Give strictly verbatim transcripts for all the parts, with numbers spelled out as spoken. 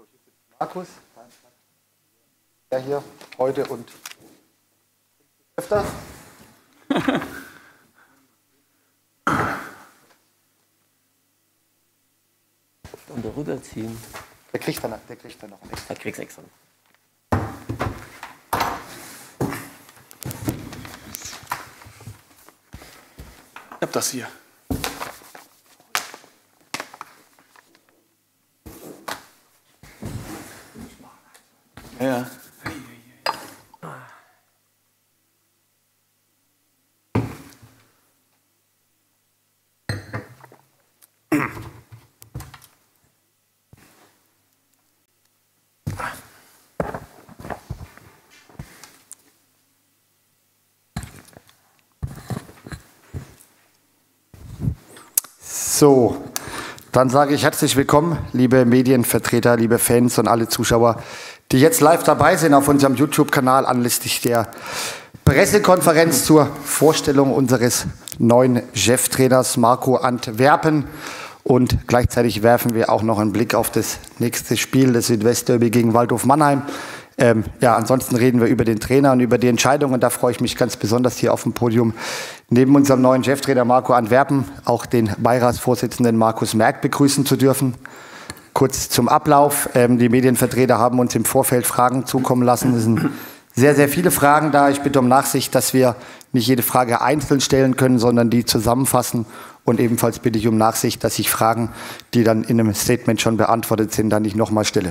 Markus, der hier heute und öfter. Und rüberziehen. Der kriegt dann, der kriegt dann noch ein extra. Der kriegt extra. Ich hab das hier. Ja. So, dann sage ich herzlich willkommen, liebe Medienvertreter, liebe Fans und alle Zuschauer, die jetzt live dabei sind auf unserem YouTube-Kanal anlässlich der Pressekonferenz zur Vorstellung unseres neuen Cheftrainers Marco Antwerpen. Und gleichzeitig werfen wir auch noch einen Blick auf das nächste Spiel, das Südwestderby gegen Waldhof Mannheim. Ähm, ja, ansonsten reden wir über den Trainer und über die Entscheidung. Und da freue ich mich ganz besonders hier auf dem Podium neben unserem neuen Cheftrainer Marco Antwerpen auch den Beiratsvorsitzenden Markus Merck begrüßen zu dürfen. Kurz zum Ablauf. Ähm, die Medienvertreter haben uns im Vorfeld Fragen zukommen lassen. Es sind sehr, sehr viele Fragen da. Ich bitte um Nachsicht, dass wir nicht jede Frage einzeln stellen können, sondern die zusammenfassen. Und ebenfalls bitte ich um Nachsicht, dass ich Fragen, die dann in einem Statement schon beantwortet sind, dann nicht nochmal stelle.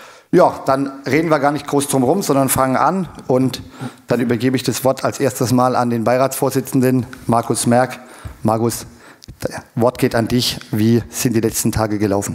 Ja, dann reden wir gar nicht groß drum rum, sondern fangen an. Und dann übergebe ich das Wort als erstes Mal an den Beiratsvorsitzenden Markus Merck. Markus, das Wort geht an dich. Wie sind die letzten Tage gelaufen?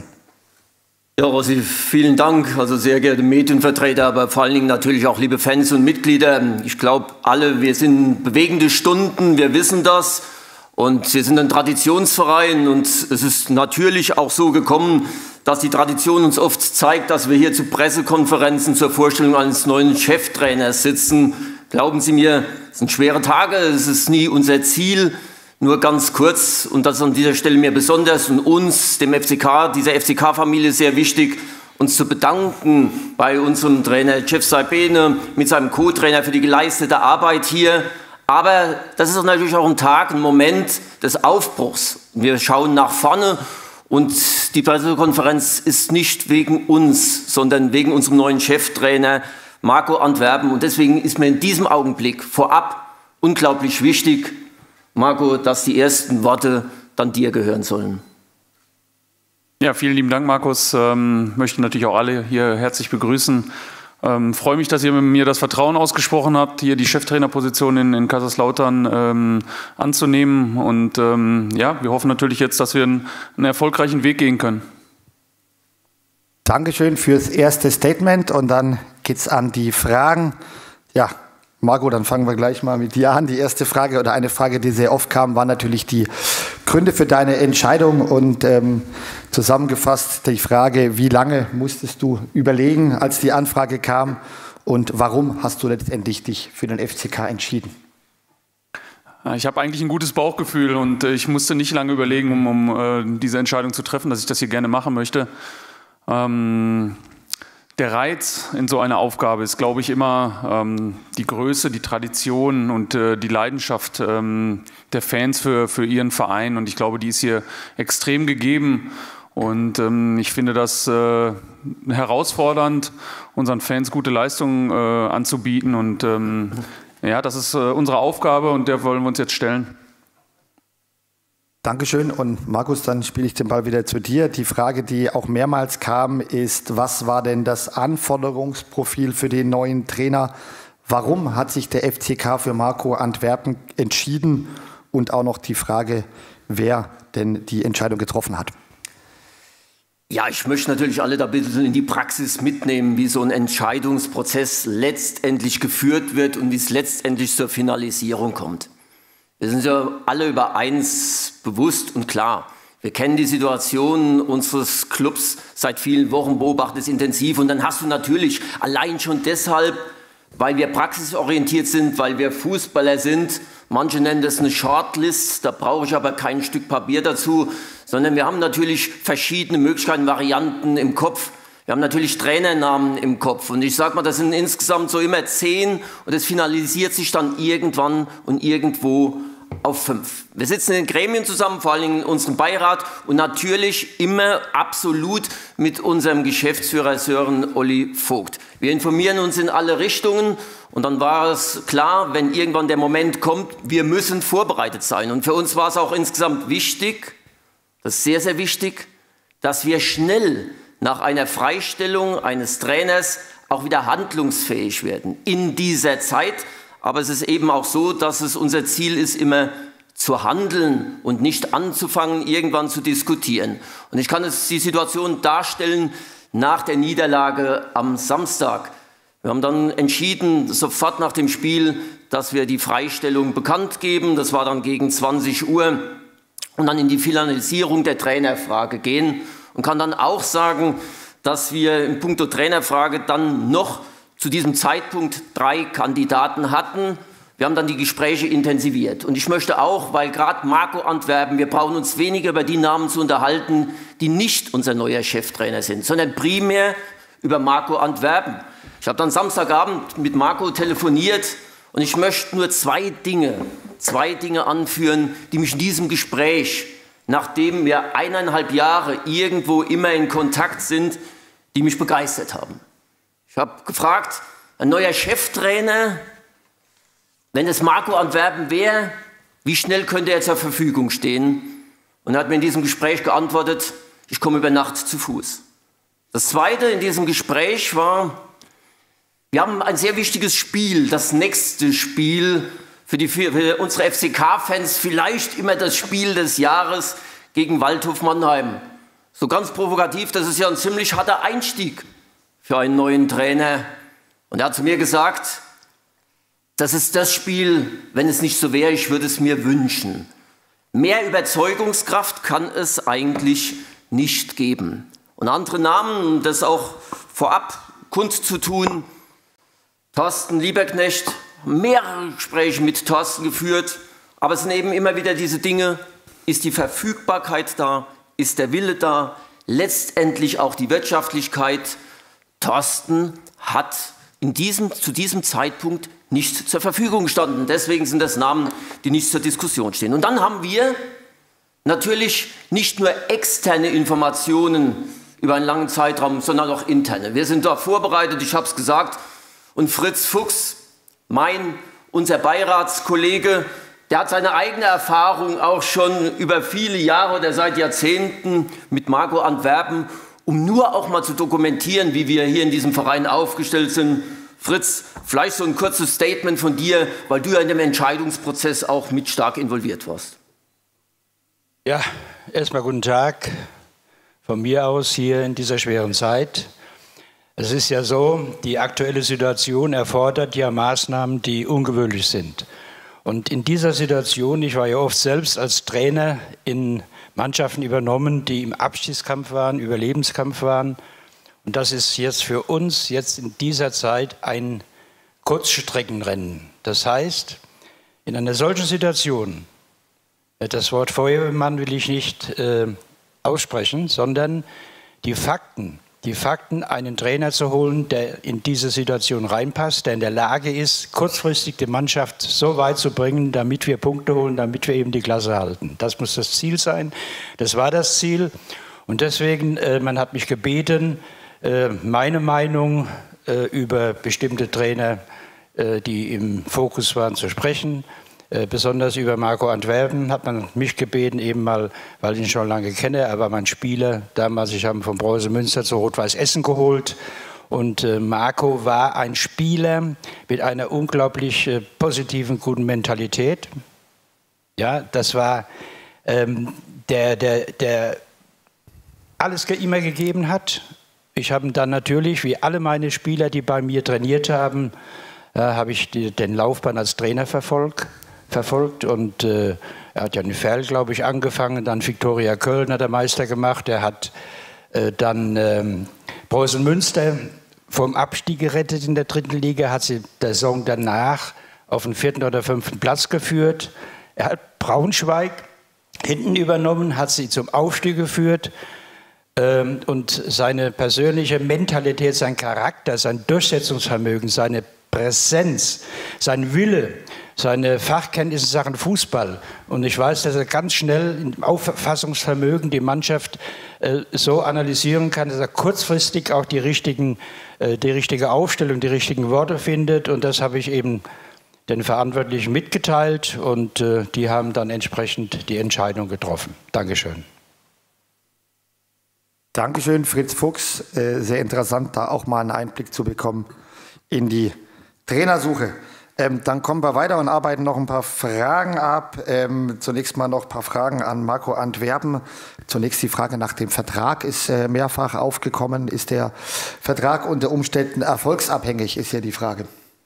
Ja, Rossi, vielen Dank. Also sehr geehrte Medienvertreter, aber vor allen Dingen natürlich auch liebe Fans und Mitglieder. Ich glaube alle, wir sind bewegende Stunden, wir wissen das. Und wir sind ein Traditionsverein und es ist natürlich auch so gekommen, dass die Tradition uns oft zeigt, dass wir hier zu Pressekonferenzen zur Vorstellung eines neuen Cheftrainers sitzen. Glauben Sie mir, es sind schwere Tage, es ist nie unser Ziel. Nur ganz kurz, und das ist an dieser Stelle mir besonders und uns, dem F C K, dieser F C K-Familie sehr wichtig, uns zu bedanken bei unserem Trainer Jeff Saibene mit seinem Co-Trainer für die geleistete Arbeit hier. Aber das ist natürlich auch ein Tag, ein Moment des Aufbruchs. Wir schauen nach vorne und die Pressekonferenz ist nicht wegen uns, sondern wegen unserem neuen Cheftrainer Marco Antwerpen. Und deswegen ist mir in diesem Augenblick vorab unglaublich wichtig, Marco, dass die ersten Worte dann dir gehören sollen. Ja, vielen lieben Dank, Markus. Ähm, möchte natürlich auch alle hier herzlich begrüßen. Ähm, freue mich, dass ihr mir das Vertrauen ausgesprochen habt, hier die Cheftrainerposition in, in Kaiserslautern ähm, anzunehmen. Und ähm, ja, wir hoffen natürlich jetzt, dass wir einen, einen erfolgreichen Weg gehen können. Dankeschön fürs erste Statement und dann geht's an die Fragen. Ja, Marco, dann fangen wir gleich mal mit dir an. Die erste Frage oder eine Frage, die sehr oft kam, war natürlich die Gründe für deine Entscheidung und ähm, zusammengefasst die Frage, wie lange musstest du überlegen, als die Anfrage kam und warum hast du letztendlich dich für den F C K entschieden? Ich habe eigentlich ein gutes Bauchgefühl und ich musste nicht lange überlegen, um, um äh, diese Entscheidung zu treffen, dass ich das hier gerne machen möchte. Ähm, Der Reiz in so einer Aufgabe ist, glaube ich, immer ähm, die Größe, die Tradition und äh, die Leidenschaft ähm, der Fans für, für ihren Verein. Und ich glaube, die ist hier extrem gegeben. Und ähm, ich finde das äh, herausfordernd, unseren Fans gute Leistungen äh, anzubieten. Und ähm, ja, das ist äh, unsere Aufgabe und der wollen wir uns jetzt stellen. Dankeschön. Und Markus, dann spiele ich den Ball wieder zu dir. Die Frage, die auch mehrmals kam, ist, was war denn das Anforderungsprofil für den neuen Trainer? Warum hat sich der F C K für Marco Antwerpen entschieden? Und auch noch die Frage, wer denn die Entscheidung getroffen hat. Ja, ich möchte natürlich alle da ein bisschen in die Praxis mitnehmen, wie so ein Entscheidungsprozess letztendlich geführt wird und wie es letztendlich zur Finalisierung kommt. Wir sind ja alle über eins bewusst und klar. Wir kennen die Situation unseres Clubs seit vielen Wochen, beobachten es intensiv. Und dann hast du natürlich allein schon deshalb, weil wir praxisorientiert sind, weil wir Fußballer sind, manche nennen das eine Shortlist, da brauche ich aber kein Stück Papier dazu, sondern wir haben natürlich verschiedene Möglichkeiten, Varianten im Kopf, Wir haben natürlich Trainernamen im Kopf und ich sage mal, das sind insgesamt so immer zehn und es finalisiert sich dann irgendwann und irgendwo auf fünf. Wir sitzen in den Gremien zusammen, vor allem in unserem Beirat und natürlich immer absolut mit unserem Geschäftsführer Sören Olli Vogt. Wir informieren uns in alle Richtungen und dann war es klar, wenn irgendwann der Moment kommt, wir müssen vorbereitet sein. Und für uns war es auch insgesamt wichtig, das ist sehr, sehr wichtig, dass wir schnell nach einer Freistellung eines Trainers auch wieder handlungsfähig werden in dieser Zeit. Aber es ist eben auch so, dass es unser Ziel ist, immer zu handeln und nicht anzufangen, irgendwann zu diskutieren. Und ich kann jetzt die Situation darstellen nach der Niederlage am Samstag. Wir haben dann entschieden, sofort nach dem Spiel, dass wir die Freistellung bekannt geben. Das war dann gegen zwanzig Uhr. Und dann in die Finalisierung der Trainerfrage gehen. Und kann dann auch sagen, dass wir in puncto Trainerfrage dann noch zu diesem Zeitpunkt drei Kandidaten hatten. Wir haben dann die Gespräche intensiviert. Und ich möchte auch, weil gerade Marco Antwerpen, wir brauchen uns weniger über die Namen zu unterhalten, die nicht unser neuer Cheftrainer sind, sondern primär über Marco Antwerpen. Ich habe dann Samstagabend mit Marco telefoniert und ich möchte nur zwei Dinge, zwei Dinge anführen, die mich in diesem Gespräch, nachdem wir eineinhalb Jahre irgendwo immer in Kontakt sind, die mich begeistert haben. Ich habe gefragt, ein neuer Cheftrainer, wenn es Marco Antwerpen wäre, wie schnell könnte er zur Verfügung stehen? Und er hat mir in diesem Gespräch geantwortet, ich komme über Nacht zu Fuß. Das Zweite in diesem Gespräch war, wir haben ein sehr wichtiges Spiel, das nächste Spiel, für, die, für unsere F C K-Fans vielleicht immer das Spiel des Jahres gegen Waldhof Mannheim. So ganz provokativ, das ist ja ein ziemlich harter Einstieg für einen neuen Trainer. Und er hat zu mir gesagt, das ist das Spiel, wenn es nicht so wäre, ich würde es mir wünschen. Mehr Überzeugungskraft kann es eigentlich nicht geben. Und andere Namen, um das auch vorab kundzutun, Thorsten Lieberknecht, mehrere Gespräche mit Thorsten geführt, aber es sind eben immer wieder diese Dinge, ist die Verfügbarkeit da, ist der Wille da, letztendlich auch die Wirtschaftlichkeit. Thorsten hat in diesem, zu diesem Zeitpunkt nicht zur Verfügung gestanden. Deswegen sind das Namen, die nicht zur Diskussion stehen. Und dann haben wir natürlich nicht nur externe Informationen über einen langen Zeitraum, sondern auch interne. Wir sind da vorbereitet, ich habe es gesagt, und Fritz Fuchs, mein, unser Beiratskollege, der hat seine eigene Erfahrung auch schon über viele Jahre oder seit Jahrzehnten mit Marco Antwerpen, um nur auch mal zu dokumentieren, wie wir hier in diesem Verein aufgestellt sind. Fritz, vielleicht so ein kurzes Statement von dir, weil du ja in dem Entscheidungsprozess auch mit stark involviert warst. Ja, erstmal guten Tag von mir aus hier in dieser schweren Zeit. Es ist ja so, die aktuelle Situation erfordert ja Maßnahmen, die ungewöhnlich sind. Und in dieser Situation, ich war ja oft selbst als Trainer in Mannschaften übernommen, die im Abstiegskampf waren, Überlebenskampf waren. Und das ist jetzt für uns jetzt in dieser Zeit ein Kurzstreckenrennen. Das heißt, in einer solchen Situation, das Wort Feuerwehrmann will ich nicht äh, aussprechen, sondern die Fakten, die Fakten, einen Trainer zu holen, der in diese Situation reinpasst, der in der Lage ist, kurzfristig die Mannschaft so weit zu bringen, damit wir Punkte holen, damit wir eben die Klasse halten. Das muss das Ziel sein. Das war das Ziel. Und deswegen, äh, man hat mich gebeten, äh, meine Meinung äh, über bestimmte Trainer, äh, die im Fokus waren, zu sprechen. Äh, besonders über Marco Antwerpen hat man mich gebeten, eben mal, weil ich ihn schon lange kenne, er war mein Spieler. Damals, ich habe ihn von Preußen Münster zu Rot-Weiß Essen geholt. Und äh, Marco war ein Spieler mit einer unglaublich äh, positiven, guten Mentalität. Ja, das war ähm, der, der, der alles immer gegeben hat. Ich habe ihn dann natürlich, wie alle meine Spieler, die bei mir trainiert haben, äh, habe ich die, den Laufbahn als Trainer verfolgt. verfolgt und äh, er hat ja in Ferl, glaube ich, angefangen, dann Viktoria Köln hat er Meister gemacht, er hat äh, dann ähm, Preußen Münster vom Abstieg gerettet in der dritten Liga, hat sie der Saison danach auf den vierten oder fünften Platz geführt. Er hat Braunschweig hinten übernommen, hat sie zum Aufstieg geführt. ähm, und seine persönliche Mentalität, sein Charakter, sein Durchsetzungsvermögen, seine Präsenz, sein Wille, seine Fachkenntnisse in Sachen Fußball. Und ich weiß, dass er ganz schnell im Auffassungsvermögen die Mannschaft äh, so analysieren kann, dass er kurzfristig auch die, richtigen, äh, die richtige Aufstellung, die richtigen Worte findet. Und das habe ich eben den Verantwortlichen mitgeteilt und äh, die haben dann entsprechend die Entscheidung getroffen. Dankeschön. Dankeschön, Fritz Fuchs. Äh, sehr interessant, da auch mal einen Einblick zu bekommen in die Trainersuche. Ähm, dann kommen wir weiter und arbeiten noch ein paar Fragen ab. Ähm, zunächst mal noch ein paar Fragen an Marco Antwerpen. Zunächst die Frage nach dem Vertrag ist äh, mehrfach aufgekommen. Ist der Vertrag unter Umständen erfolgsabhängig, ist ja die Frage.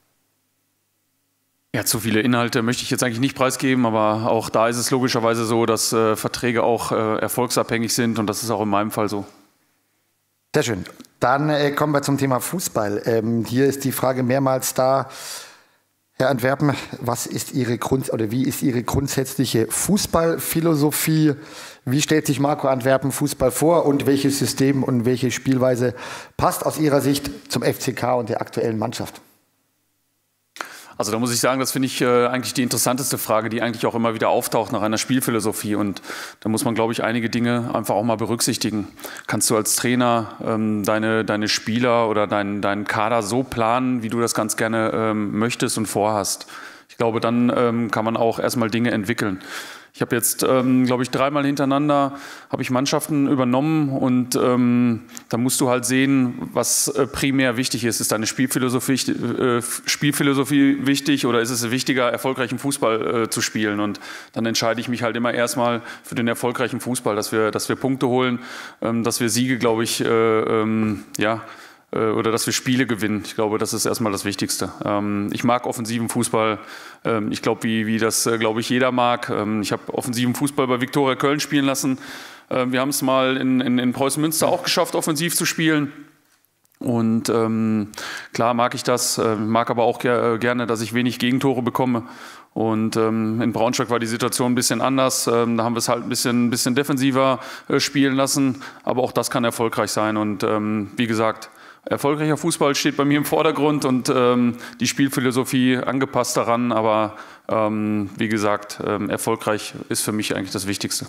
Ja, zu viele Inhalte möchte ich jetzt eigentlich nicht preisgeben, aber auch da ist es logischerweise so, dass äh, Verträge auch äh, erfolgsabhängig sind und das ist auch in meinem Fall so. Sehr schön. Dann äh, kommen wir zum Thema Fußball. Ähm, hier ist die Frage mehrmals da. Herr Antwerpen, was ist Ihre Grund oder wie ist Ihre grundsätzliche Fußballphilosophie? Wie stellt sich Marco Antwerpen Fußball vor und welches System und welche Spielweise passt aus Ihrer Sicht zum F C K und der aktuellen Mannschaft? Also da muss ich sagen, das finde ich äh, eigentlich die interessanteste Frage, die eigentlich auch immer wieder auftaucht nach einer Spielphilosophie. Und da muss man, glaube ich, einige Dinge einfach auch mal berücksichtigen. Kannst du als Trainer ähm, deine, deine Spieler oder deinen deinen Kader so planen, wie du das ganz gerne ähm, möchtest und vorhast? Ich glaube, dann ähm, kann man auch erstmal Dinge entwickeln. Ich habe jetzt, ähm, glaube ich, dreimal hintereinander habe ich Mannschaften übernommen und ähm, da musst du halt sehen, was äh, primär wichtig ist. Ist deine Spielphilosophie, äh, Spielphilosophie wichtig oder ist es wichtiger, erfolgreichen Fußball äh, zu spielen? Und dann entscheide ich mich halt immer erstmal für den erfolgreichen Fußball, dass wir, dass wir Punkte holen, ähm, dass wir Siege, glaube ich, äh, ähm, ja, oder dass wir Spiele gewinnen. Ich glaube, das ist erstmal das Wichtigste. Ich mag offensiven Fußball. Ich glaube, wie, wie das, glaube ich, jeder mag. Ich habe offensiven Fußball bei Viktoria Köln spielen lassen. Wir haben es mal in, in, in Preußen Münster auch geschafft, offensiv zu spielen. Und ähm, klar mag ich das, äh, mag aber auch ger gerne, dass ich wenig Gegentore bekomme. Und ähm, in Braunschweig war die Situation ein bisschen anders. Ähm, da haben wir es halt ein bisschen, ein bisschen defensiver äh, spielen lassen. Aber auch das kann erfolgreich sein. Und ähm, wie gesagt, erfolgreicher Fußball steht bei mir im Vordergrund und ähm, die Spielphilosophie angepasst daran. Aber ähm, wie gesagt, ähm, erfolgreich ist für mich eigentlich das Wichtigste.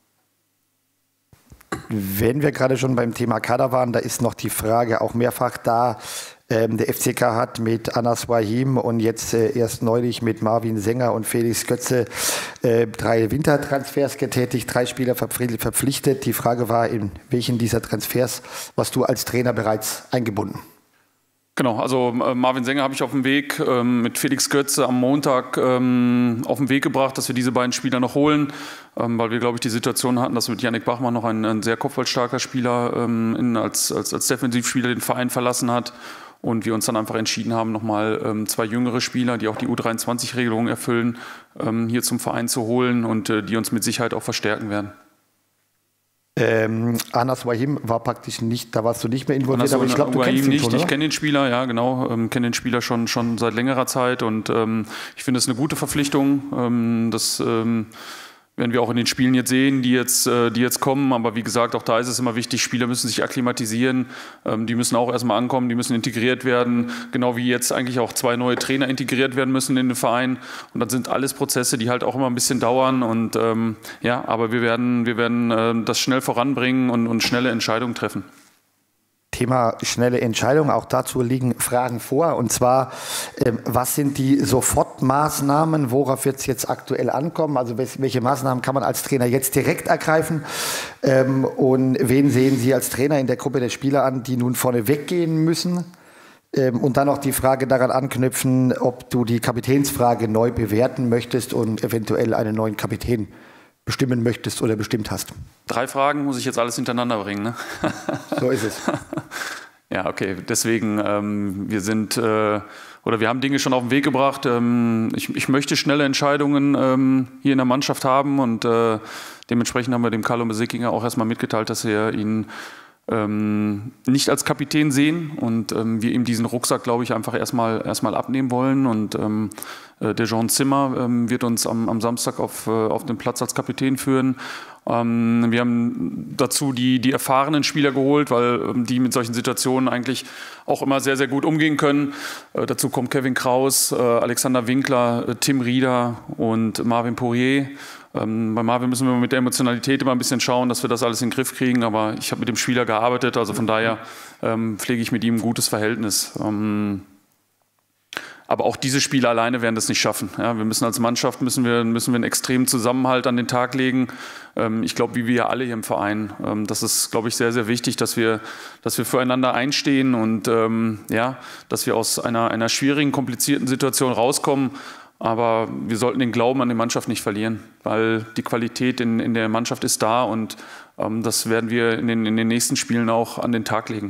Wenn wir gerade schon beim Thema Kader waren, da ist noch die Frage auch mehrfach da. Ähm, der F C K hat mit Anas Wahim und jetzt äh, erst neulich mit Marvin Sänger und Felix Götze äh, drei Wintertransfers getätigt, drei Spieler verpflichtet. Die Frage war, in welchen dieser Transfers warst du als Trainer bereits eingebunden? Genau, also äh, Marvin Sänger habe ich auf dem Weg ähm, mit Felix Götze am Montag ähm, auf den Weg gebracht, dass wir diese beiden Spieler noch holen, ähm, weil wir, glaube ich, die Situation hatten, dass mit Yannick Bachmann noch ein, ein sehr kopfballstarker Spieler ähm, in, als, als, als Defensivspieler den Verein verlassen hat und wir uns dann einfach entschieden haben, nochmal ähm, zwei jüngere Spieler, die auch die U dreiundzwanzig-Regelung erfüllen, ähm, hier zum Verein zu holen und äh, die uns mit Sicherheit auch verstärken werden. Ähm, Anas Wahim war praktisch nicht, da warst du nicht mehr involviert, aber ich glaube, du kennst ihn nicht. schon, oder? Ich kenne den Spieler, ja genau, ähm, kenne den Spieler schon, schon seit längerer Zeit und ähm, ich finde es eine gute Verpflichtung. Ähm, das ähm, werden wir auch in den Spielen jetzt sehen, die jetzt, äh, die jetzt kommen. Aber wie gesagt, auch da ist es immer wichtig, Spieler müssen sich akklimatisieren, ähm, die müssen auch erstmal ankommen, die müssen integriert werden, genau wie jetzt eigentlich auch zwei neue Trainer integriert werden müssen in den Verein. Und dann sind alles Prozesse, die halt auch immer ein bisschen dauern. Und ähm, ja, aber wir werden, wir werden äh, das schnell voranbringen und, und schnelle Entscheidungen treffen. Thema schnelle Entscheidung, auch dazu liegen Fragen vor. Und zwar, ähm, was sind die Sofortmaßnahmen, worauf wird es jetzt aktuell ankommen? Also welche Maßnahmen kann man als Trainer jetzt direkt ergreifen? Ähm, und wen sehen Sie als Trainer in der Gruppe der Spieler an, die nun vorne weggehen müssen? Ähm, und dann noch die Frage daran anknüpfen, ob du die Kapitänsfrage neu bewerten möchtest und eventuell einen neuen Kapitän bestimmen möchtest oder bestimmt hast. Drei Fragen muss ich jetzt alles hintereinander bringen, ne? So ist es. Ja, okay. Deswegen, ähm, wir sind, äh, oder wir haben Dinge schon auf den Weg gebracht. Ähm, ich, ich möchte schnelle Entscheidungen ähm, hier in der Mannschaft haben und äh, dementsprechend haben wir dem Carlo Besickinger auch erstmal mitgeteilt, dass wir ihn ähm, nicht als Kapitän sehen und ähm, wir ihm diesen Rucksack, glaube ich, einfach erstmal erstmal abnehmen wollen und ähm, äh, der Jean Zimmer ähm, wird uns am, am Samstag auf, äh, auf den Platz als Kapitän führen Ähm, wir haben dazu die, die erfahrenen Spieler geholt, weil ähm, die mit solchen Situationen eigentlich auch immer sehr, sehr gut umgehen können. Äh, dazu kommt Kevin Kraus, äh, Alexander Winkler, äh, Tim Rieder und Marvin Poirier. Ähm, bei Marvin müssen wir mit der Emotionalität immer ein bisschen schauen, dass wir das alles in den Griff kriegen. Aber ich habe mit dem Spieler gearbeitet, also von daher ähm, pflege ich mit ihm ein gutes Verhältnis. Ähm, aber auch diese Spieler alleine werden das nicht schaffen. Ja, wir müssen als Mannschaft müssen wir, müssen wir einen extremen Zusammenhalt an den Tag legen. Ähm, ich glaube, wie wir alle hier im Verein. Ähm, das ist, glaube ich, sehr, sehr wichtig, dass wir, dass wir füreinander einstehen und ähm, ja, dass wir aus einer, einer schwierigen, komplizierten Situation rauskommen. Aber wir sollten den Glauben an die Mannschaft nicht verlieren, weil die Qualität in, in der Mannschaft ist da und ähm, das werden wir in den, in den nächsten Spielen auch an den Tag legen.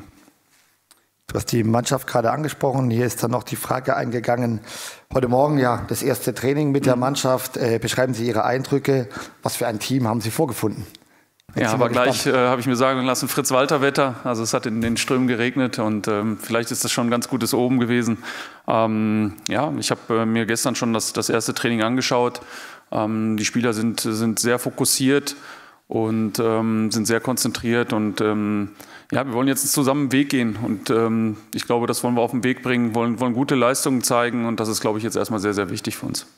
Du hast die Mannschaft gerade angesprochen. Hier ist dann noch die Frage eingegangen. Heute Morgen ja das erste Training mit der Mannschaft. Äh, beschreiben Sie Ihre Eindrücke. Was für ein Team haben Sie vorgefunden? Ja, aber gleich äh, habe ich mir sagen lassen, Fritz-Walter-Wetter. Also es hat in den Strömen geregnet und ähm, vielleicht ist das schon ein ganz gutes Oben gewesen. Ähm, ja, ich habe äh, mir gestern schon das, das erste Training angeschaut. Ähm, die Spieler sind, sind sehr fokussiert und ähm, sind sehr konzentriert und ähm, ja, wir wollen jetzt zusammen einen Weg gehen und ähm, ich glaube, das wollen wir auf den Weg bringen, wollen, wollen gute Leistungen zeigen und das ist, glaube ich, jetzt erstmal sehr, sehr wichtig für uns.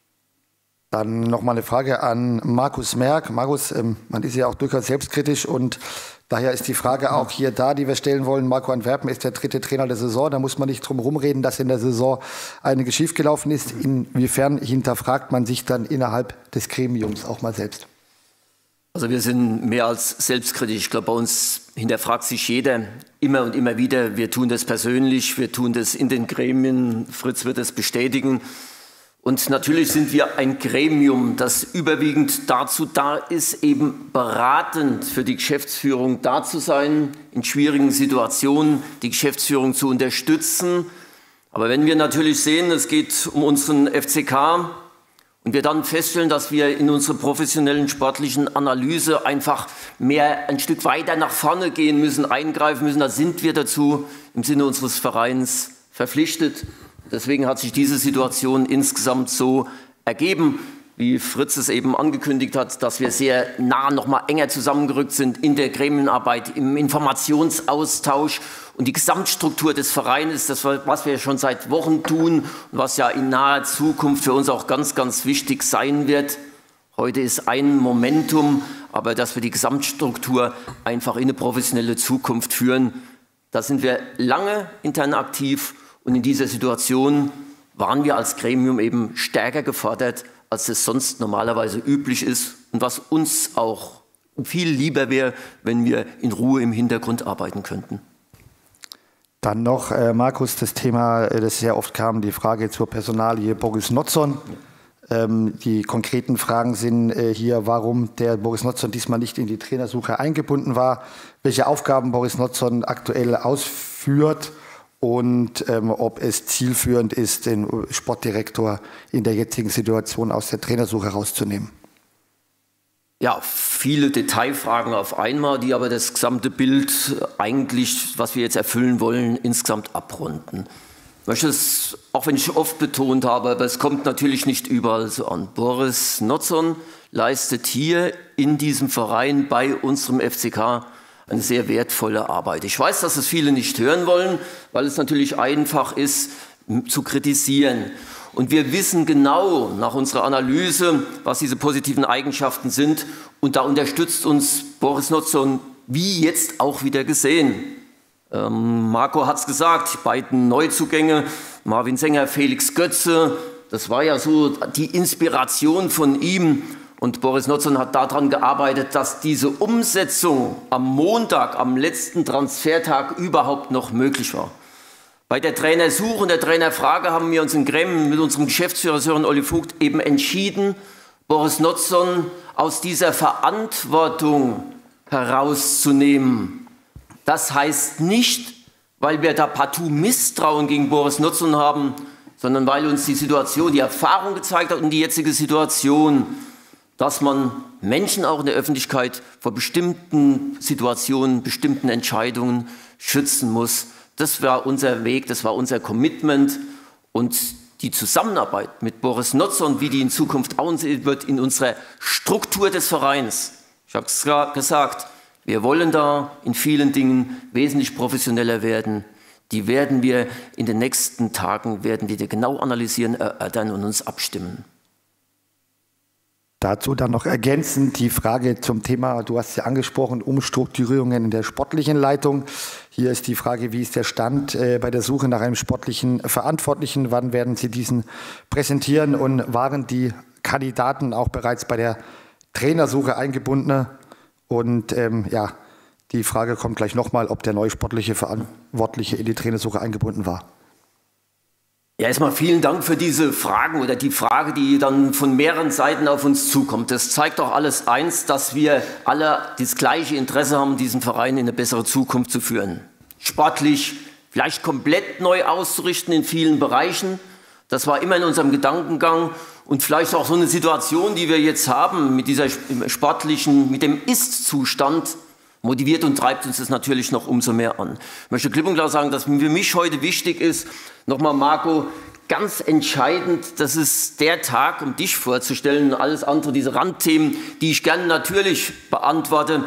Dann nochmal eine Frage an Markus Merck. Markus, ähm, man ist ja auch durchaus selbstkritisch und daher ist die Frage auch hier da, die wir stellen wollen. Marco Antwerpen ist der dritte Trainer der Saison. Da muss man nicht drum rumreden, dass in der Saison einiges schiefgelaufen ist. Inwiefern hinterfragt man sich dann innerhalb des Gremiums auch mal selbst? Also wir sind mehr als selbstkritisch. Ich glaube, bei uns hinterfragt sich jeder immer und immer wieder. Wir tun das persönlich, wir tun das in den Gremien. Fritz wird das bestätigen. Und natürlich sind wir ein Gremium, das überwiegend dazu da ist, eben beratend für die Geschäftsführung da zu sein, in schwierigen Situationen die Geschäftsführung zu unterstützen. Aber wenn wir natürlich sehen, es geht um unseren F C K und wir dann feststellen, dass wir in unserer professionellen sportlichen Analyse einfach mehr ein Stück weiter nach vorne gehen müssen, eingreifen müssen, da sind wir dazu im Sinne unseres Vereins verpflichtet. Deswegen hat sich diese Situation insgesamt so ergeben, wie Fritz es eben angekündigt hat, dass wir sehr nah, noch mal enger zusammengerückt sind in der Gremienarbeit, im Informationsaustausch und die Gesamtstruktur des Vereins, das, was wir schon seit Wochen tun und was ja in naher Zukunft für uns auch ganz, ganz wichtig sein wird. Heute ist ein Momentum, aber dass wir die Gesamtstruktur einfach in eine professionelle Zukunft führen, da sind wir lange intern aktiv. Und in dieser Situation waren wir als Gremium eben stärker gefordert, als es sonst normalerweise üblich ist und was uns auch viel lieber wäre, wenn wir in Ruhe im Hintergrund arbeiten könnten. Dann noch, äh, Markus, das Thema, äh, das sehr oft kam, die Frage zur Personalie Boris Notzon. Ähm, die konkreten Fragen sind äh, hier, warum der Boris Notzon diesmal nicht in die Trainersuche eingebunden war, welche Aufgaben Boris Notzon aktuell ausführt und ähm, ob es zielführend ist, den Sportdirektor in der jetzigen Situation aus der Trainersuche rauszunehmen. Ja, viele Detailfragen auf einmal, die aber das gesamte Bild eigentlich, was wir jetzt erfüllen wollen, insgesamt abrunden. Ich möchte es, auch wenn ich oft betont habe, aber es kommt natürlich nicht überall so an. Boris Notzon leistet hier in diesem Verein bei unserem F C K eine sehr wertvolle Arbeit. Ich weiß, dass es viele nicht hören wollen, weil es natürlich einfach ist, zu kritisieren. Und wir wissen genau nach unserer Analyse, was diese positiven Eigenschaften sind. Und da unterstützt uns Boris Notzon, wie jetzt auch wieder gesehen. Ähm, Marco hat es gesagt, die beiden Neuzugänge, Marvin Sänger, Felix Götze, das war ja so die Inspiration von ihm. Und Boris Notzon hat daran gearbeitet, dass diese Umsetzung am Montag, am letzten Transfertag überhaupt noch möglich war. Bei der Trainersuche und der Trainerfrage haben wir uns in Gremien mit unserem Geschäftsführer Sören Olli Vogt eben entschieden, Boris Notzon aus dieser Verantwortung herauszunehmen. Das heißt nicht, weil wir da partout Misstrauen gegen Boris Notzon haben, sondern weil uns die Situation, die Erfahrung gezeigt hat und die jetzige Situation, dass man Menschen auch in der Öffentlichkeit vor bestimmten Situationen, bestimmten Entscheidungen schützen muss. Das war unser Weg, das war unser Commitment. Und die Zusammenarbeit mit Boris Notzon, wie die in Zukunft aussehen wird, in unserer Struktur des Vereins. Ich habe es gesagt, wir wollen da in vielen Dingen wesentlich professioneller werden. Die werden wir in den nächsten Tagen, werden wir genau analysieren, erörtern und uns abstimmen. Dazu dann noch ergänzend die Frage zum Thema, du hast ja angesprochen, Umstrukturierungen in der sportlichen Leitung. Hier ist die Frage, wie ist der Stand äh, bei der Suche nach einem sportlichen Verantwortlichen? Wann werden Sie diesen präsentieren? Und waren die Kandidaten auch bereits bei der Trainersuche eingebunden? Und ähm, ja, die Frage kommt gleich nochmal, ob der neue sportliche Verantwortliche in die Trainersuche eingebunden war. Ja, erstmal vielen Dank für diese Fragen oder die Frage, die dann von mehreren Seiten auf uns zukommt. Das zeigt doch alles eins, dass wir alle das gleiche Interesse haben, diesen Verein in eine bessere Zukunft zu führen. Sportlich vielleicht komplett neu auszurichten in vielen Bereichen. Das war immer in unserem Gedankengang und vielleicht auch so eine Situation, die wir jetzt haben mit dieser sportlichen, mit dem Ist-Zustand, motiviert und treibt uns das natürlich noch umso mehr an. Ich möchte klipp und klar sagen, dass für mich heute wichtig ist, nochmal Marco, ganz entscheidend, das ist der Tag, um dich vorzustellen und alles andere, diese Randthemen, die ich gerne natürlich beantworte.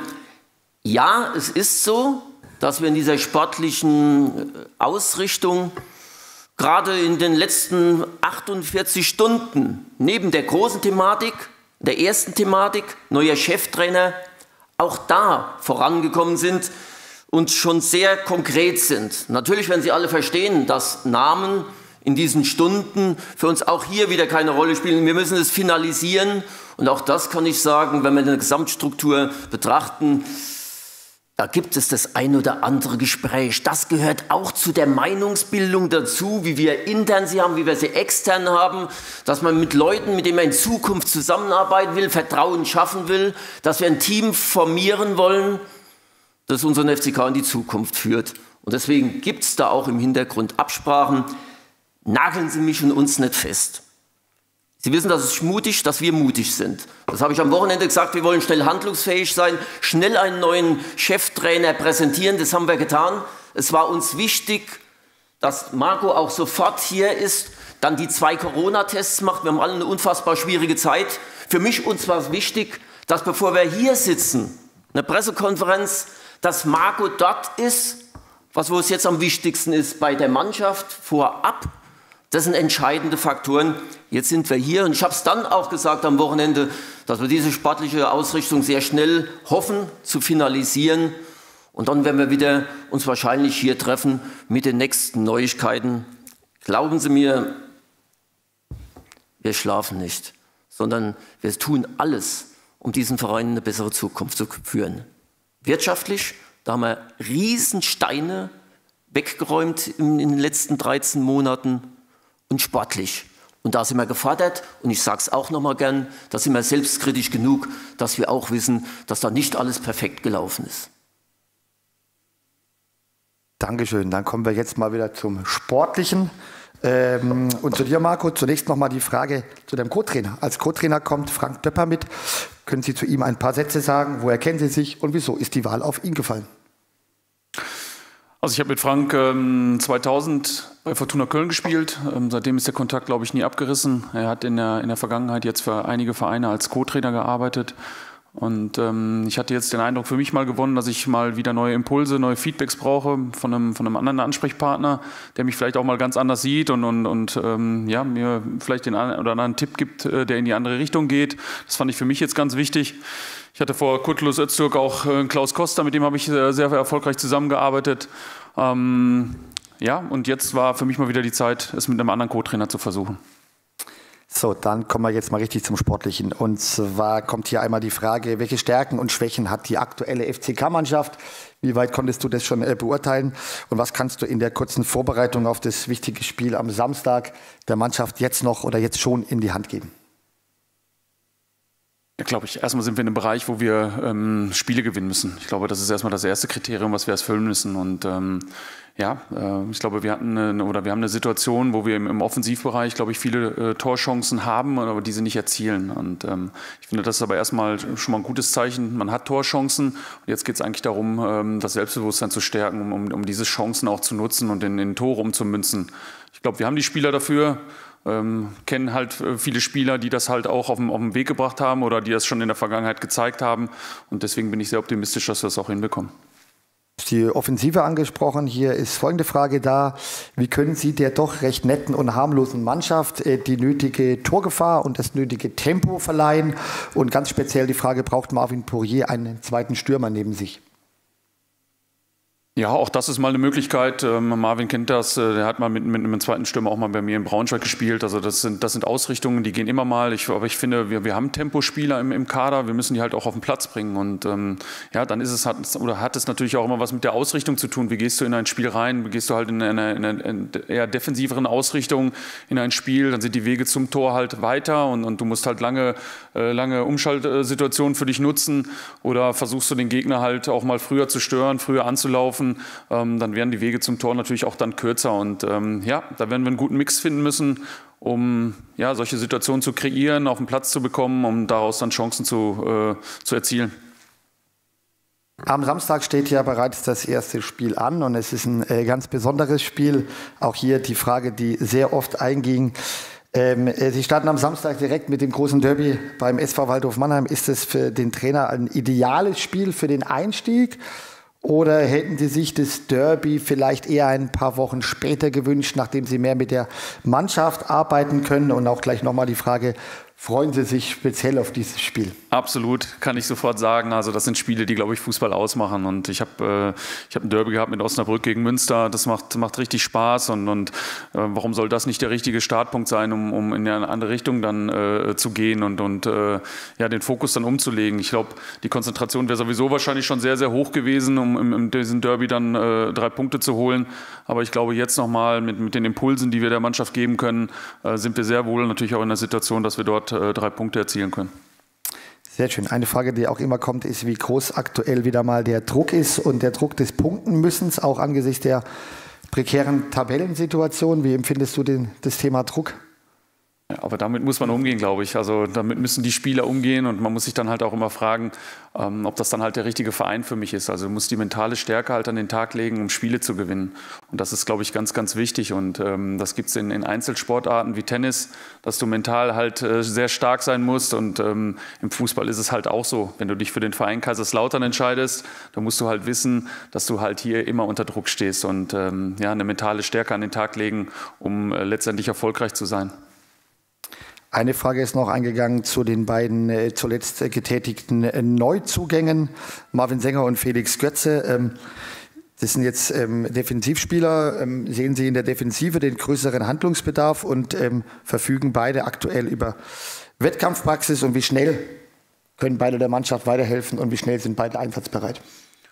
Ja, es ist so, dass wir in dieser sportlichen Ausrichtung gerade in den letzten achtundvierzig Stunden neben der großen Thematik, der ersten Thematik, neuer Cheftrainer, auch da vorangekommen sind und schon sehr konkret sind. Natürlich werden Sie alle verstehen, dass Namen in diesen Stunden für uns auch hier wieder keine Rolle spielen. Wir müssen es finalisieren und auch das kann ich sagen, wenn wir eine Gesamtstruktur betrachten, da gibt es das ein oder andere Gespräch. Das gehört auch zu der Meinungsbildung dazu, wie wir intern sie haben, wie wir sie extern haben, dass man mit Leuten, mit denen man in Zukunft zusammenarbeiten will, Vertrauen schaffen will, dass wir ein Team formieren wollen, das unseren F C K in die Zukunft führt. Und deswegen gibt es da auch im Hintergrund Absprachen. Nageln Sie mich und uns nicht fest. Sie wissen, dass es mutig, dass wir mutig sind. Das habe ich am Wochenende gesagt, wir wollen schnell handlungsfähig sein, schnell einen neuen Cheftrainer präsentieren, das haben wir getan. Es war uns wichtig, dass Marco auch sofort hier ist, dann die zwei Corona-Tests macht. Wir haben alle eine unfassbar schwierige Zeit. Für mich uns war es wichtig, dass bevor wir hier sitzen, eine Pressekonferenz, dass Marco dort ist, was wo es jetzt am wichtigsten ist, bei der Mannschaft vorab. Das sind entscheidende Faktoren. Jetzt sind wir hier und ich habe es dann auch gesagt am Wochenende, dass wir diese sportliche Ausrichtung sehr schnell hoffen zu finalisieren. Und dann werden wir wieder uns wahrscheinlich hier treffen mit den nächsten Neuigkeiten. Glauben Sie mir, wir schlafen nicht, sondern wir tun alles, um diesen Verein in eine bessere Zukunft zu führen. Wirtschaftlich, da haben wir Riesensteine weggeräumt in, in den letzten dreizehn Monaten. Und sportlich. Und da sind wir gefordert, und ich sage es auch noch mal gern, da sind wir selbstkritisch genug, dass wir auch wissen, dass da nicht alles perfekt gelaufen ist. Dankeschön. Dann kommen wir jetzt mal wieder zum Sportlichen. Ähm, und zu dir, Marco, zunächst noch mal die Frage zu deinem Co-Trainer. Als Co-Trainer kommt Frank Döpper mit. Können Sie zu ihm ein paar Sätze sagen? Woher kennen Sie sich und wieso ist die Wahl auf ihn gefallen? Also ich habe mit Frank ähm, zweitausend bei Fortuna Köln gespielt. Ähm, seitdem ist der Kontakt, glaube ich, nie abgerissen. Er hat in der, in der Vergangenheit jetzt für einige Vereine als Co-Trainer gearbeitet. Und ähm, ich hatte jetzt den Eindruck für mich mal gewonnen, dass ich mal wieder neue Impulse, neue Feedbacks brauche von einem, von einem anderen Ansprechpartner, der mich vielleicht auch mal ganz anders sieht und, und, und ähm, ja, mir vielleicht den einen oder anderen Tipp gibt, äh, der in die andere Richtung geht. Das fand ich für mich jetzt ganz wichtig. Ich hatte vor Kurtulus Öztürk auch äh, Klaus Koster, mit dem habe ich äh, sehr erfolgreich zusammengearbeitet. Ähm, ja, und jetzt war für mich mal wieder die Zeit, es mit einem anderen Co-Trainer zu versuchen. So, dann kommen wir jetzt mal richtig zum Sportlichen. Und zwar kommt hier einmal die Frage, welche Stärken und Schwächen hat die aktuelle F C K-Mannschaft? Wie weit konntest du das schon äh, beurteilen? Und was kannst du in der kurzen Vorbereitung auf das wichtige Spiel am Samstag der Mannschaft jetzt noch oder jetzt schon in die Hand geben? Ja, glaube ich, erstmal sind wir in einem Bereich, wo wir ähm, Spiele gewinnen müssen. Ich glaube, das ist erstmal das erste Kriterium, was wir erfüllen müssen. Und ähm, ja, äh, ich glaube, wir hatten eine, oder wir haben eine Situation, wo wir im, im Offensivbereich, glaube ich, viele äh, Torchancen haben, aber diese nicht erzielen. Und ähm, ich finde, das ist aber erstmal schon mal ein gutes Zeichen. Man hat Torchancen und jetzt geht es eigentlich darum, ähm, das Selbstbewusstsein zu stärken, um, um diese Chancen auch zu nutzen und in, in Tore umzumünzen. Ich glaube, wir haben die Spieler dafür. ähm, kenne halt viele Spieler, die das halt auch auf den, auf den Weg gebracht haben oder die das schon in der Vergangenheit gezeigt haben. Und deswegen bin ich sehr optimistisch, dass wir das auch hinbekommen. Die Offensive angesprochen. Hier ist folgende Frage da. Wie können Sie der doch recht netten und harmlosen Mannschaft äh, die nötige Torgefahr und das nötige Tempo verleihen? Und ganz speziell die Frage, braucht Marvin Poirier einen zweiten Stürmer neben sich? Ja, auch das ist mal eine Möglichkeit. Ähm, Marvin kennt das. Äh, der hat mal mit, mit einem zweiten Stürmer auch mal bei mir in Braunschweig gespielt. Also das sind, das sind Ausrichtungen, die gehen immer mal. Ich, aber ich finde, wir, wir haben Tempospieler im, im Kader. Wir müssen die halt auch auf den Platz bringen. Und ähm, ja, dann ist es hat, oder hat es natürlich auch immer was mit der Ausrichtung zu tun. Wie gehst du in ein Spiel rein? Wie gehst du halt in eine, in eine, in eine eher defensiveren Ausrichtung in ein Spiel? Dann sind die Wege zum Tor halt weiter und, und du musst halt lange, äh, lange Umschaltsituationen für dich nutzen. Oder versuchst du den Gegner halt auch mal früher zu stören, früher anzulaufen. Ähm, dann werden die Wege zum Tor natürlich auch dann kürzer. Und ähm, ja, da werden wir einen guten Mix finden müssen, um ja, solche Situationen zu kreieren, auf den Platz zu bekommen, um daraus dann Chancen zu, äh, zu erzielen. Am Samstag steht ja bereits das erste Spiel an und es ist ein äh, ganz besonderes Spiel. Auch hier die Frage, die sehr oft einging. Ähm, Sie starten am Samstag direkt mit dem großen Derby beim S V Waldhof Mannheim. Ist es für den Trainer ein ideales Spiel für den Einstieg? Oder hätten Sie sich das Derby vielleicht eher ein paar Wochen später gewünscht, nachdem Sie mehr mit der Mannschaft arbeiten können? Und auch gleich nochmal die Frage, freuen Sie sich speziell auf dieses Spiel? Absolut, kann ich sofort sagen. Also das sind Spiele, die, glaube ich, Fußball ausmachen. Und ich habe äh, ich hab ein Derby gehabt mit Osnabrück gegen Münster. Das macht, macht richtig Spaß. Und, und äh, warum soll das nicht der richtige Startpunkt sein, um, um in eine andere Richtung dann äh, zu gehen und, und äh, ja, den Fokus dann umzulegen? Ich glaube, die Konzentration wäre sowieso wahrscheinlich schon sehr, sehr hoch gewesen, um in, in diesem Derby dann äh, drei Punkte zu holen. Aber ich glaube, jetzt nochmal mit, mit den Impulsen, die wir der Mannschaft geben können, äh, sind wir sehr wohl natürlich auch in der Situation, dass wir dort äh, drei Punkte erzielen können. Sehr schön. Eine Frage, die auch immer kommt, ist, wie groß aktuell wieder mal der Druck ist und der Druck des Punktenmüssens, auch angesichts der prekären Tabellensituation. Wie empfindest du den, das Thema Druck? Ja, aber damit muss man umgehen, glaube ich. Also damit müssen die Spieler umgehen und man muss sich dann halt auch immer fragen, ähm, ob das dann halt der richtige Verein für mich ist. Also du musst die mentale Stärke halt an den Tag legen, um Spiele zu gewinnen. Und das ist, glaube ich, ganz, ganz wichtig. Und ähm, das gibt es in, in Einzelsportarten wie Tennis, dass du mental halt äh, sehr stark sein musst. Und ähm, im Fußball ist es halt auch so. Wenn du dich für den Verein Kaiserslautern entscheidest, dann musst du halt wissen, dass du halt hier immer unter Druck stehst und ähm, ja, eine mentale Stärke an den Tag legen, um äh, letztendlich erfolgreich zu sein. Eine Frage ist noch eingegangen zu den beiden äh, zuletzt äh, getätigten äh, Neuzugängen, Marvin Sänger und Felix Götze. Ähm, das sind jetzt ähm, Defensivspieler. Ähm, sehen Sie in der Defensive den größeren Handlungsbedarf und ähm, verfügen beide aktuell über Wettkampfpraxis? Und wie schnell können beide der Mannschaft weiterhelfen und wie schnell sind beide einsatzbereit?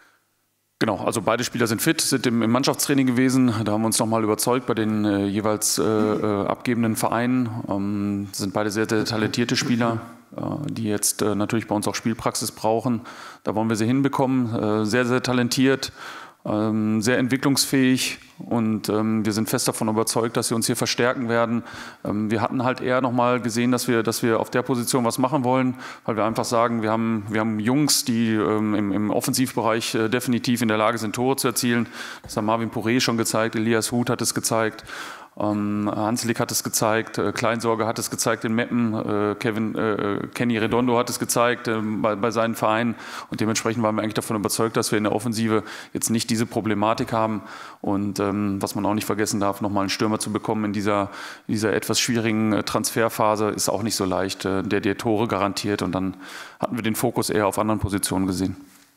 Genau, also beide Spieler sind fit, sind im, im Mannschaftstraining gewesen. Da haben wir uns nochmal überzeugt bei den äh, jeweils äh, äh, abgebenden Vereinen. Ähm, sind beide sehr, sehr talentierte Spieler, äh, die jetzt äh, natürlich bei uns auch Spielpraxis brauchen. Da wollen wir sie hinbekommen. Äh, sehr, sehr talentiert, ähm, sehr entwicklungsfähig und ähm, wir sind fest davon überzeugt, dass wir uns hier verstärken werden. Ähm, wir hatten halt eher nochmal gesehen, dass wir, dass wir auf der Position was machen wollen, weil wir einfach sagen, wir haben, wir haben Jungs, die ähm, im, im Offensivbereich äh, definitiv in der Lage sind, Tore zu erzielen. Das hat Marvin Poirier schon gezeigt, Elias Huth hat es gezeigt. Ähm, Hanslik hat es gezeigt, äh, Kleinsorge hat es gezeigt in Meppen, äh, Kevin, äh, Kenny Redondo hat es gezeigt äh, bei, bei seinen Vereinen und dementsprechend waren wir eigentlich davon überzeugt, dass wir in der Offensive jetzt nicht diese Problematik haben und ähm, was man auch nicht vergessen darf, nochmal einen Stürmer zu bekommen in dieser, dieser etwas schwierigen äh, Transferphase ist auch nicht so leicht, äh, der dir Tore garantiert und dann hatten wir den Fokus eher auf anderen Positionen gesehen.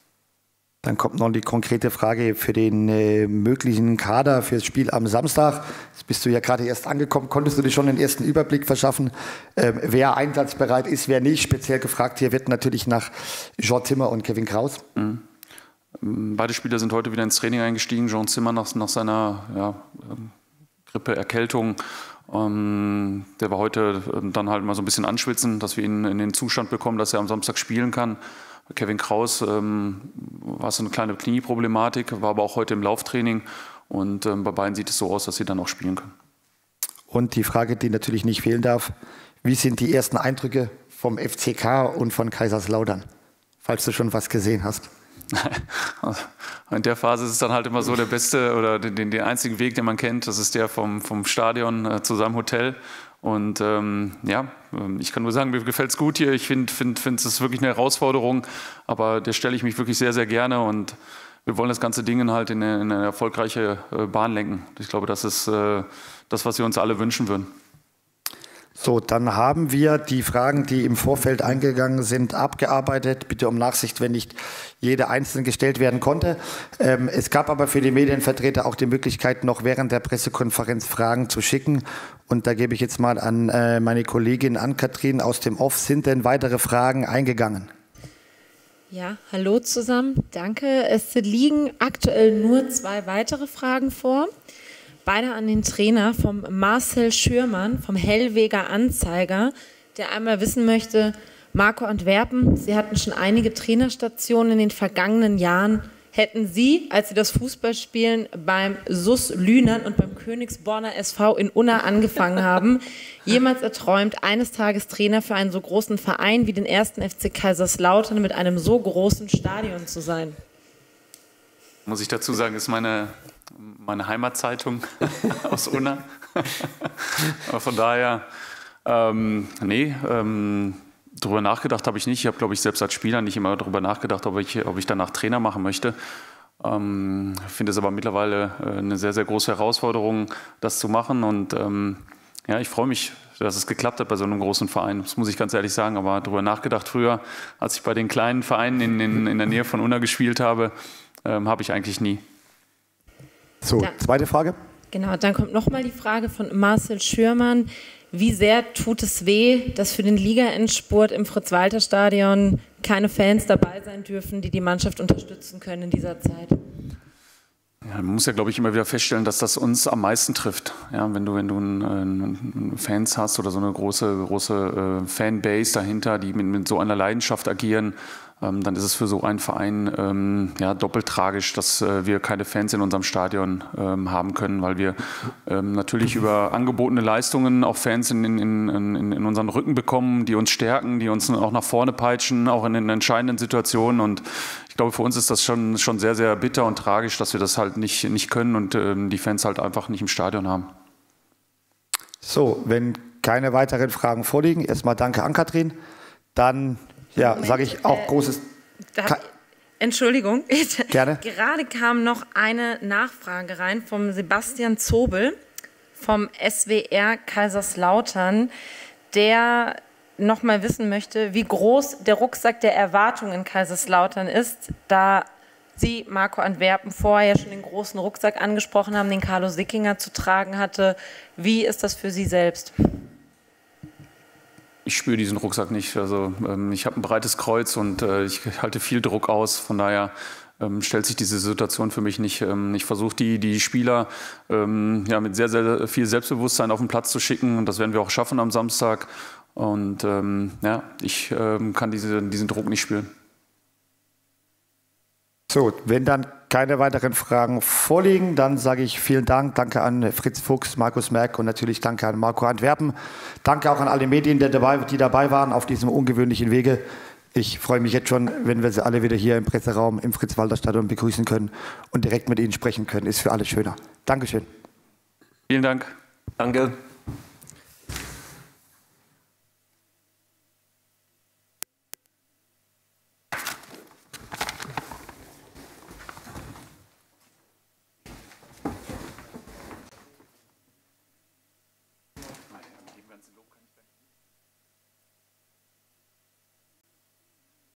Dann kommt noch die konkrete Frage für den äh, möglichen Kader fürs Spiel am Samstag. Jetzt bist du ja gerade erst angekommen. Konntest du dir schon den ersten Überblick verschaffen, äh, wer einsatzbereit ist, wer nicht? Speziell gefragt hier wird natürlich nach Jean Zimmer und Kevin Kraus. Mhm. Beide Spieler sind heute wieder ins Training eingestiegen. Jean Zimmer nach, nach seiner ja, Grippe, Erkältung. Ähm, der war heute ähm, dann halt mal so ein bisschen anschwitzen, dass wir ihn in den Zustand bekommen, dass er am Samstag spielen kann. Kevin Kraus ähm, war so eine kleine Knieproblematik, war aber auch heute im Lauftraining und ähm, bei beiden sieht es so aus, dass sie dann auch spielen können. Und die Frage, die natürlich nicht fehlen darf, wie sind die ersten Eindrücke vom F C K und von Kaiserslautern, falls du schon was gesehen hast? In der Phase ist es dann halt immer so der beste oder den, den einzigen Weg, den man kennt, das ist der vom, vom Stadion äh, zu seinem Hotel. Und ähm, ja, ich kann nur sagen, mir gefällt es gut hier. Ich finde, finde, finde, es ist wirklich eine Herausforderung, aber der stelle ich mich wirklich sehr, sehr gerne und wir wollen das ganze Ding halt in eine, in eine erfolgreiche äh, Bahn lenken. Ich glaube, das ist äh, das, was wir uns alle wünschen würden. So, dann haben wir die Fragen, die im Vorfeld eingegangen sind, abgearbeitet. Bitte um Nachsicht, wenn nicht jede einzeln gestellt werden konnte. Ähm, es gab aber für die Medienvertreter auch die Möglichkeit, noch während der Pressekonferenz Fragen zu schicken. Und da gebe ich jetzt mal an äh, meine Kollegin Ann-Kathrin aus dem Off. Sind denn weitere Fragen eingegangen? Ja, hallo zusammen. Danke. Es liegen aktuell nur zwei weitere Fragen vor. Beide an den Trainer, vom Marcel Schürmann, vom Hellweger Anzeiger, der einmal wissen möchte, Marco Antwerpen, Sie hatten schon einige Trainerstationen in den vergangenen Jahren. Hätten Sie, als Sie das Fußballspielen beim S U S Lünen und beim Königsborner S V in Unna angefangen haben, jemals erträumt, eines Tages Trainer für einen so großen Verein wie den ersten F C Kaiserslautern mit einem so großen Stadion zu sein? Muss ich dazu sagen, ist meine, meine Heimatzeitung aus Unna. Aber von daher, ähm, nee, ähm, darüber nachgedacht habe ich nicht. Ich habe, glaube ich, selbst als Spieler nicht immer darüber nachgedacht, ob ich, ob ich danach Trainer machen möchte. Ähm, ich finde es aber mittlerweile äh, eine sehr, sehr große Herausforderung, das zu machen. Und ähm, ja, ich freue mich, dass es geklappt hat bei so einem großen Verein. Das muss ich ganz ehrlich sagen. Aber darüber nachgedacht früher, als ich bei den kleinen Vereinen in, in, in der Nähe von Unna gespielt habe, ähm, habe ich eigentlich nie. So, Ja. zweite Frage. Genau, dann kommt nochmal die Frage von Marcel Schürmann. Wie sehr tut es weh, dass für den Liga-Endspurt im Fritz-Walter-Stadion keine Fans dabei sein dürfen, die die Mannschaft unterstützen können in dieser Zeit? Ja, man muss ja, glaube ich, immer wieder feststellen, dass das uns am meisten trifft. Ja, wenn du, wenn du ein, ein Fans hast oder so eine große, große äh, Fanbase dahinter, die mit, mit so einer Leidenschaft agieren, ähm, dann ist es für so einen Verein ähm, ja, doppelt tragisch, dass äh, wir keine Fans in unserem Stadion ähm, haben können, weil wir ähm, natürlich über angebotene Leistungen auch Fans in, in, in, in unseren Rücken bekommen, die uns stärken, die uns auch nach vorne peitschen, auch in den entscheidenden Situationen. Und ich glaube, für uns ist das schon, schon sehr, sehr bitter und tragisch, dass wir das halt nicht, nicht können und ähm, die Fans halt einfach nicht im Stadion haben. So, wenn keine weiteren Fragen vorliegen, erstmal danke Ann-Kathrin. Dann ja, sage ich auch äh, großes... Da, Ka Entschuldigung, Gerne. Gerade kam noch eine Nachfrage rein vom Sebastian Zobel vom S W R Kaiserslautern, der noch mal wissen möchte, wie groß der Rucksack der Erwartungen in Kaiserslautern ist, da Sie, Marco Antwerpen, vorher schon den großen Rucksack angesprochen haben, den Carlo Sickinger zu tragen hatte. Wie ist das für Sie selbst? Ich spüre diesen Rucksack nicht. Also ähm, ich habe ein breites Kreuz und äh, ich halte viel Druck aus. Von daher ähm, stellt sich diese Situation für mich nicht. Ähm, ich versuche die, die Spieler ähm, ja, mit sehr, sehr viel Selbstbewusstsein auf den Platz zu schicken und das werden wir auch schaffen am Samstag. Und ähm, ja, ich ähm, kann diese, diesen Druck nicht spüren. So, wenn dann keine weiteren Fragen vorliegen, dann sage ich vielen Dank. Danke an Fritz Fuchs, Markus Merck und natürlich danke an Marco Antwerpen. Danke auch an alle Medien, die dabei, die dabei waren auf diesem ungewöhnlichen Wege. Ich freue mich jetzt schon, wenn wir sie alle wieder hier im Presseraum im Fritz-Walter-Stadion begrüßen können und direkt mit ihnen sprechen können. Ist für alle schöner. Dankeschön. Vielen Dank. Danke.